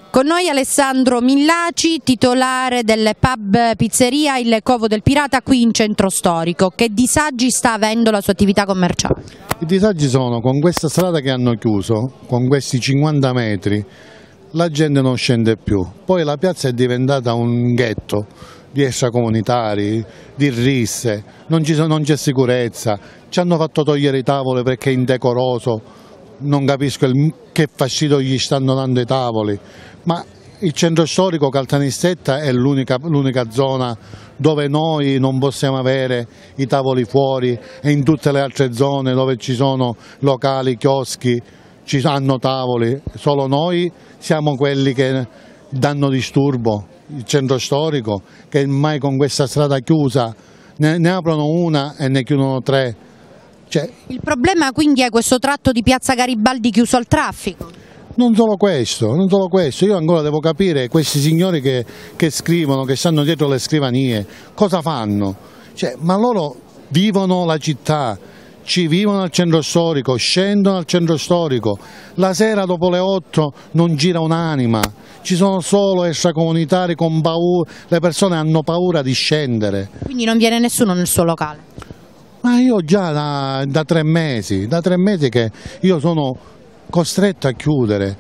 Con noi Alessandro Millaci, titolare del pub pizzeria Il Covo del Pirata qui in centro storico. Che disagi sta avendo la sua attività commerciale? I disagi sono con questa strada che hanno chiuso, con questi 50 metri, la gente non scende più. Poi la piazza è diventata un ghetto di extracomunitari, di risse, non c'è sicurezza, ci hanno fatto togliere i tavoli perché è indecoroso. Non capisco che fastidio gli stanno dando i tavoli, ma il centro storico Caltanissetta è l'unica zona dove noi non possiamo avere i tavoli fuori, e in tutte le altre zone dove ci sono locali, chioschi, ci hanno tavoli, solo noi siamo quelli che danno disturbo. Il centro storico, che ormai con questa strada chiusa ne aprono una e ne chiudono tre. Il problema quindi è questo tratto di Piazza Garibaldi chiuso al traffico? Non solo questo, io ancora devo capire questi signori che scrivono, che stanno dietro le scrivanie, cosa fanno? Ma loro vivono la città, ci vivono al centro storico, scendono al centro storico, la sera dopo le 8 non gira un'anima, ci sono solo extracomunitari con paura, le persone hanno paura di scendere. Quindi non viene nessuno nel suo locale? Ma io già da 3 mesi che io sono costretto a chiudere,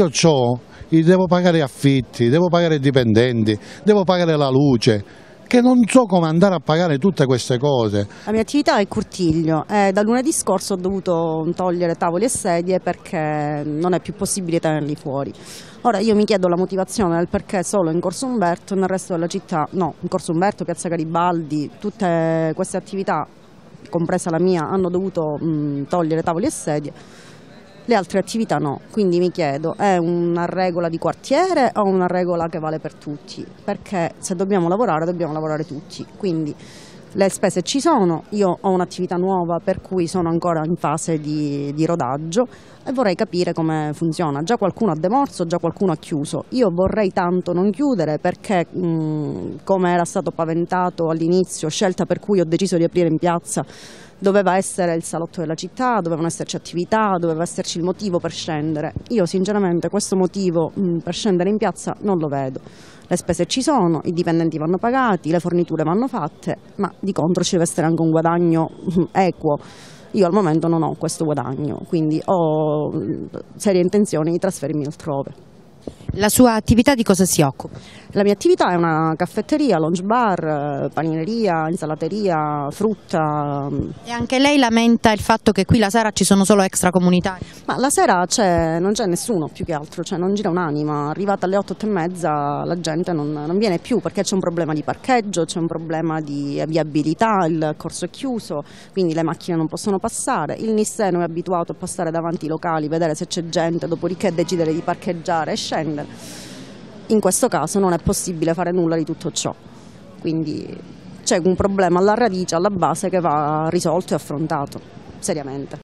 devo pagare affitti, devo pagare i dipendenti, devo pagare la luce, che non so come andare a pagare tutte queste cose. La mia attività è Curtiglio e da lunedì scorso ho dovuto togliere tavoli e sedie perché non è più possibile tenerli fuori. Ora io mi chiedo la motivazione del perché solo in Corso Umberto e nel resto della città, no, in Corso Umberto, Piazza Garibaldi, tutte queste attività, compresa la mia, hanno dovuto togliere tavoli e sedie, le altre attività no. Quindi mi chiedo, è una regola di quartiere o una regola che vale per tutti? Perché se dobbiamo lavorare tutti, quindi le spese ci sono, io ho un'attività nuova per cui sono ancora in fase di rodaggio e vorrei capire come funziona. Già qualcuno ha demorso, già qualcuno ha chiuso, io vorrei tanto non chiudere perché come era stato paventato all'inizio, scelta per cui ho deciso di aprire in piazza, doveva essere il salotto della città, dovevano esserci attività, doveva esserci il motivo per scendere. Io sinceramente questo motivo per scendere in piazza non lo vedo. Le spese ci sono, i dipendenti vanno pagati, le forniture vanno fatte, ma di contro ci deve essere anche un guadagno equo. Io al momento non ho questo guadagno, quindi ho serie intenzioni di trasferirmi altrove. La sua attività di cosa si occupa? La mia attività è una caffetteria, lounge bar, panineria, insalateria, frutta. E anche lei lamenta il fatto che qui la sera ci sono solo extracomunitari? Ma la sera non c'è nessuno più che altro, non gira un'anima. Arrivata alle 8 e mezza la gente non viene più perché c'è un problema di parcheggio, c'è un problema di viabilità, il corso è chiuso, quindi le macchine non possono passare. Il Nisseno è abituato a passare davanti ai locali, vedere se c'è gente, dopodiché decidere di parcheggiare e scendere. In questo caso non è possibile fare nulla di tutto ciò, quindi c'è un problema alla radice, alla base, che va risolto e affrontato seriamente.